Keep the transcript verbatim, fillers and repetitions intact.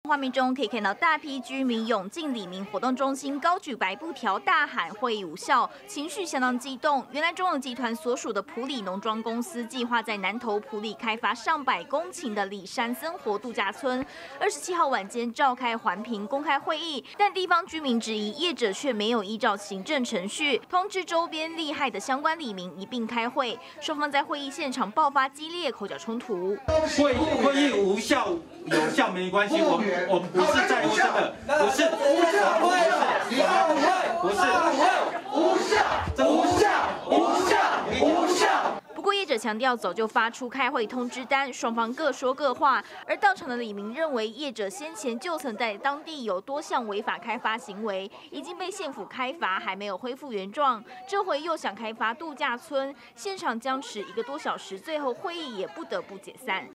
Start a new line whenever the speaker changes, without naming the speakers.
画面中可以看到大批居民涌进李明活动中心，高举白布条，大喊会议无效，情绪相当激动。原来中永集团所属的埔里农庄公司计划在南投埔里开发上百公顷的里山森活度假村，二十七号晚间召开环评公开会议，但地方居民质疑业者却没有依照行政程序通知周边利害的相关里民一并开会，双方在会议现场爆发激烈口角冲突。
会会议无效有效没关系，我们我们不是在乎这个，不是无效会，不是无效，无效无效无效。
不过业者强调，早就发出开会通知单，双方各说各话。而到场的李明认为，业者先前就曾在当地有多项违法开发行为，已经被县府开罚，还没有恢复原状。这回又想开发度假村，现场僵持一个多小时，最后会议也不得不解散。